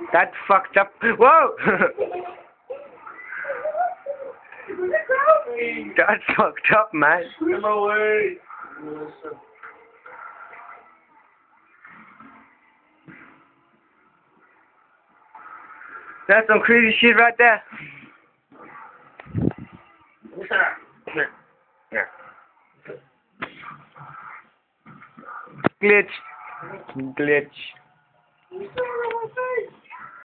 That's fucked up. Whoa! That's fucked up, man. Get my way. That's some crazy shit right there. Glitch. Glitch.